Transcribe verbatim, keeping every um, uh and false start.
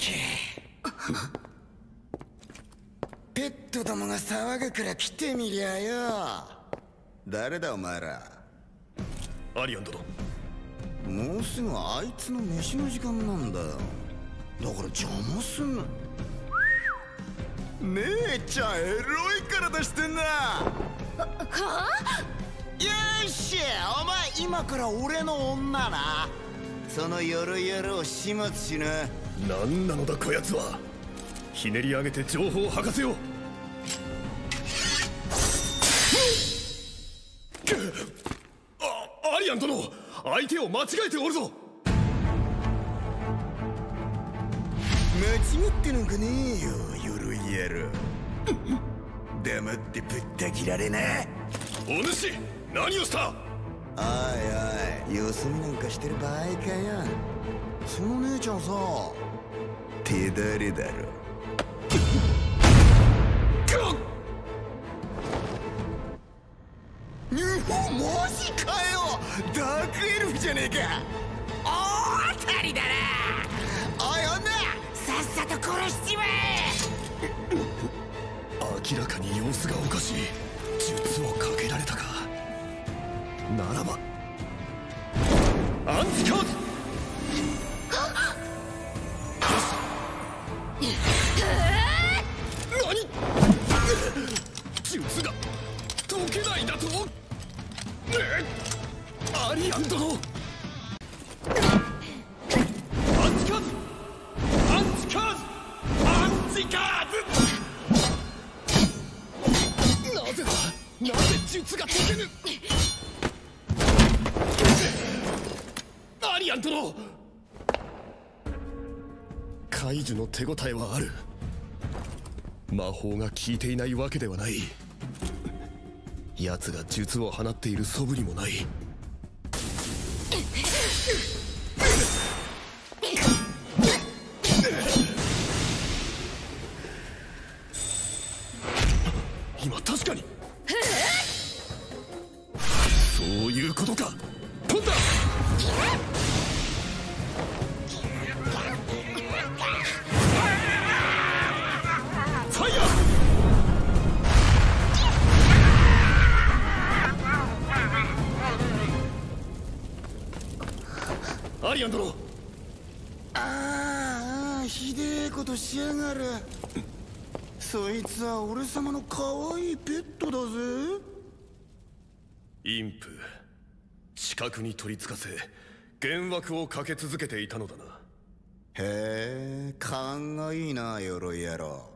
け。ペットどもが騒ぐから来てみりゃよ。誰だお前ら。 アリアン殿。 もうすぐあいつの飯の時間なんだよ。だから邪魔すんな。姉ちゃんエロい体してんな。はあ。よっしゃ、お前今から俺の女な。その鎧野郎を始末しな。 何なのだこやつは。ひねり上げて情報を吐かせよう。あアリアン殿、相手を間違えておるぞ。 間違ってなんかねえよ、鎧野郎。黙ってぶった切られな。 お主、何をした。 おいおい、よそ見なんかしてる場合かよ。その姉ちゃんさ、手だれだろ。マジかよ。ダークエルフじゃねえか。大当たりだな。おい女、さっさと殺しちまえ。 明らかに様子がおかしい。術をかけられたか。ならばアンチカード。何、術が解けないだと。アリアン殿、アンチカーズ、アンチカーズ、アンチカーズ。なぜだ、なぜ術が解けぬ。アリアン殿、解除の手応えはある。魔法が効いていないわけではない。奴が術を放っている素振りもない。今確かにそういうことか。飛んだ。ファイヤー。アリアン殿。 ああ、ひでえことしやがる。そいつは俺様の可愛いペットだぜ。 インプ、近くに取りつかせ幻惑をかけ続けていたのだな。 へえ、勘がいいな、鎧野郎。